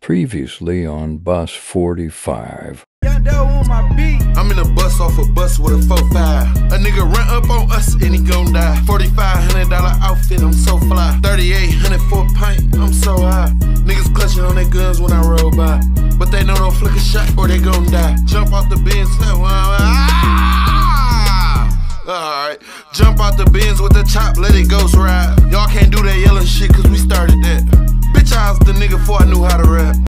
Previously on Bus 45. I'm in a bus off a bus with a 4-5. A nigga run up on us and he gon' die. $4,500 outfit, I'm so fly. 3,800 for a pint, I'm so high. Niggas clutching on their guns when I roll by, but they know don't flick a shot or they gon' die. Jump off the Benz, alright. Jump out the Benz with the chop, let it ghost ride. Y'all can't do that yelling shit cause we started that. Bitch, I was the nigga before I knew how to rap.